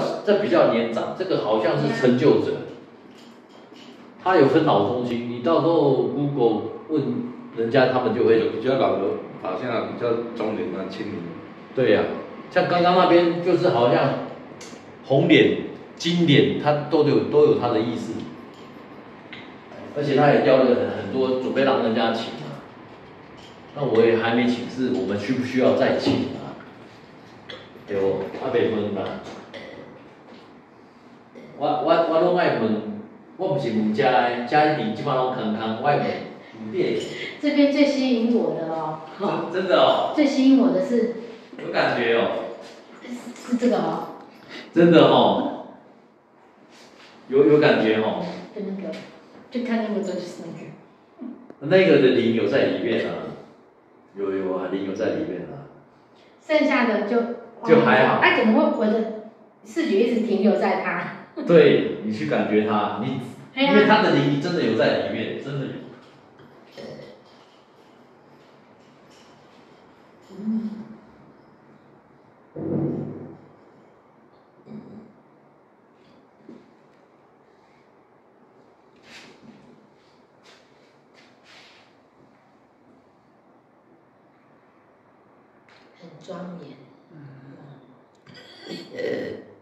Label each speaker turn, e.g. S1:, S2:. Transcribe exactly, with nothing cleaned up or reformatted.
S1: 这比较年长，这个好像是成就者，他有分脑中心，你到时候 Google 问人家，他们就会
S2: 比较老的，好像比较中年啊、青年。
S1: 对呀、啊，像刚刚那边就是好像红脸、金脸，它都有都有它的意思，而且他也雕了很很多，准备让人家请嘛。那我也还没请示，我们需不需要再请啊？对不？啊，袂问啦。我我我拢爱问，我不是问家的，家一定即摆拢空空，我爱问五店。
S3: 这边最吸引我的哦，
S1: 哦真的哦。
S3: 最吸引我的是。
S1: 有感觉哦。
S3: 是这个哦。
S1: 真的哦。有有感觉哦。
S3: 就那个，就看那个就是那个。
S1: 那个的灵有在里面啊，有有啊，灵有在里面啊。
S3: 剩下的就
S1: 就还好。
S3: 哎、啊，怎么会我的视觉一直停留在它？
S1: 对，你去感觉它，你、啊、因为它的灵真的有在里面，真的有。
S3: 嗯。很庄严。嗯。呃。